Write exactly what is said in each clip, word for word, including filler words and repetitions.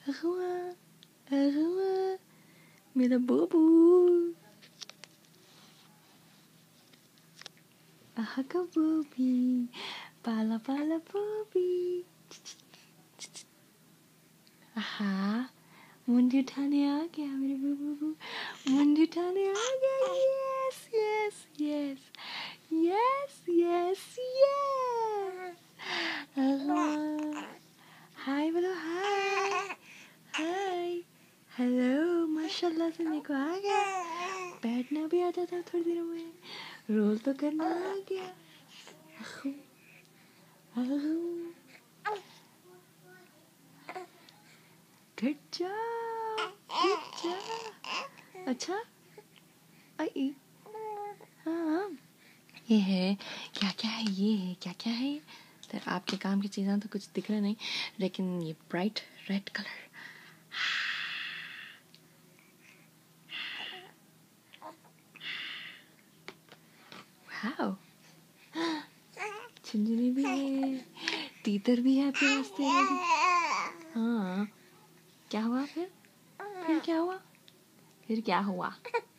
अगुआ अगुआ मेरा बोबू आहा बोबी पाला पाला बोबी आहा मुंडी उठाने आ गया मेरे बोबू मुंडी उठाने आ गया yes yes yes yes yes yes hi बोलो हाय हाय हेलो माशाल्लाह से मेरे को आ गया बैठना भी आता था थोड़ी देर में रोल तो करना आ गया गुड जॉब गुड जॉब अच्छा आई हाँ ये है क्या क्या है ये है क्या क्या है तो आपके काम की चीज़ें तो कुछ दिख रहा नहीं लेकिन ये ब्राइट रेड कलर वाओ झुनझुनी भी है तीतर भी है आपके वास्ते हाँ क्या हुआ फिर फिर क्या हुआ फिर क्या हुआ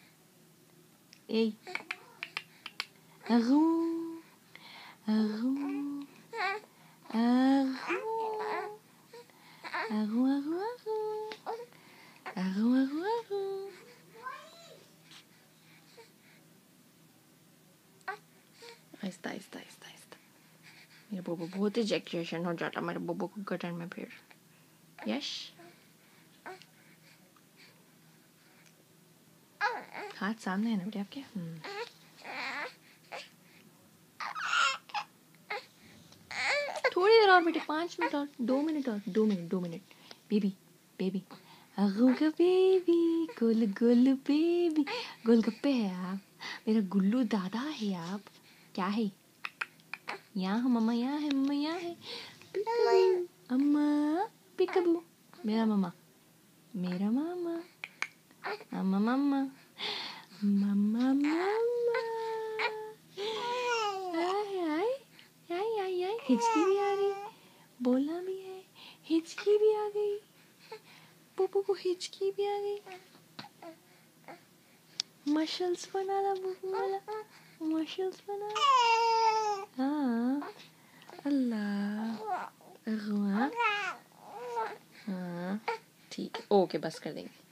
ए अगू अगू अगू अगू अगू अगू अगू अगू आहिस्ता आहिस्ता आहिस्ता आहिस्ता मेरे बोबो बहुत ही एग्जैक्शन हो जाता मेरे बोबो को गटन में फिर यश हाथ सामने है ना बेटे आपके थोड़ी देर और बेटे पाँच मिनट और दो मिनट और दो मिनट दो मिनट बेबी बेबी अगूगा बेबी गोल गोल बेबी गोलगप्पे है आप मेरा गुल्लू दादा है आप क्या है यहाँ है मम्मा यहाँ है मम्मा यहाँ है अम्मा पिकबू मेरा मामा मेरा मामा मामा मामा मामा मामा आय आय आय आय आय हिचकी भी आ गई बोलना भी है हिचकी भी आ गई पोपो को हिचकी भी आ गई मशल्स बना ला बुबू वाला मशल्स बना हाँ अल्लाह हाँ ठीक है ओके बस कर देंगे